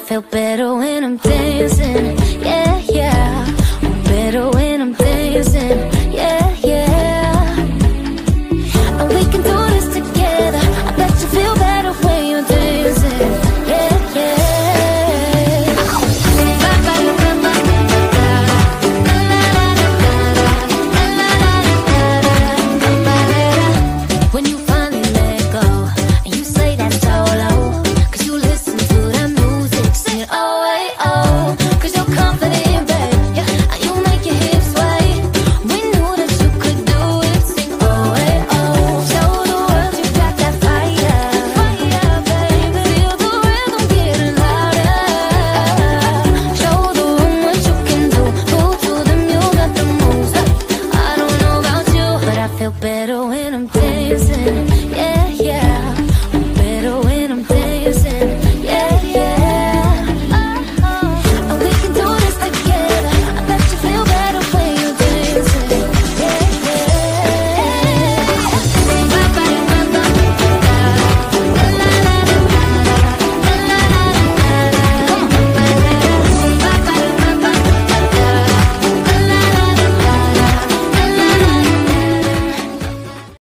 feel better when I'm dancing. Yeah, yeah. I'm better when I'm dancing. Yeah, yeah. And we can do this together. I bet you feel better when you're dancing. Yeah, yeah. When you finally let go and you say that's solo, 'cause you listen to that music, sing oh, hey, oh, 'cause you're confident, babe, yeah, and you make your hips sway. We knew that you could do it, sing oh, hey, oh, show the world you got that fire, fire, baby, feel the rhythm getting louder, show the room what you can do, move to them, you got the moves, I don't know about you, but I feel better when I'm dancing, yeah, yeah.